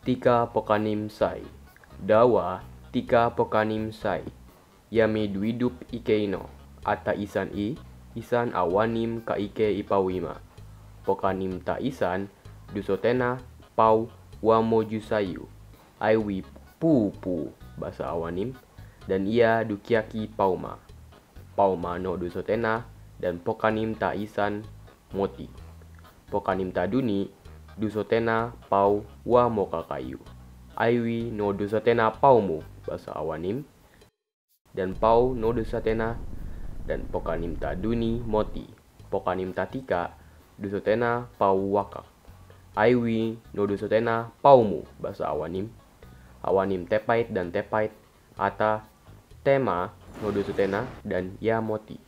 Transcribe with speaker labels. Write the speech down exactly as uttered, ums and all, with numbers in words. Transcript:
Speaker 1: tika pokanim sai. Dawa tika pokanim sai. Yami duidup ikeino. Ata isan i, isan awanim ka ike ipawima. Pokanim ta isan, dusotena pau wamoju sayu. Aiwi pupu bahasa awanim. Dan ia dukiaki pauma. Pauma no dusotena dan pokanim ta isan moti. Pokanim ta duni dusotena pau wa moka kayu. Aiwi no dusotena paumu bahasa awanim. Dan pau no dusotena dan pokanim ta duni moti. Pokanim ta tika dusotena pau waka. Aiwi no dusotena paumu bahasa awanim. Awanim tepait dan tepait ata tema no dusotena dan ya moti.